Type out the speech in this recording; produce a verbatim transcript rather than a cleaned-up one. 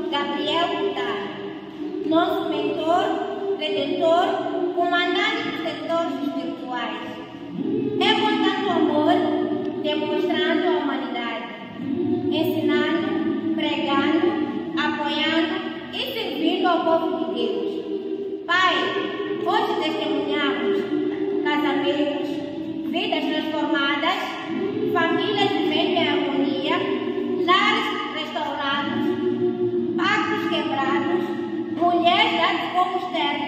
Gabriel Vittar, nosso mentor, redentor, comandante dos setores espirituais. É com tanto amor, demonstrando a humanidade, ensinando, pregando, apoiando e servindo ao povo de Deus. Pai, hoje testemunhamos casamentos, vidas transformadas, famílias vivendo em harmonia, lares restaurados, pactos quebrados, mulheres dadas como externas.